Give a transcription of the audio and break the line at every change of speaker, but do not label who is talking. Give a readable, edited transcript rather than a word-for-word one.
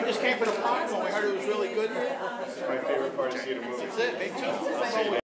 just came for the popcorn. We heard it was really good.
It's my favorite part to see the movie.
That's it. Me too.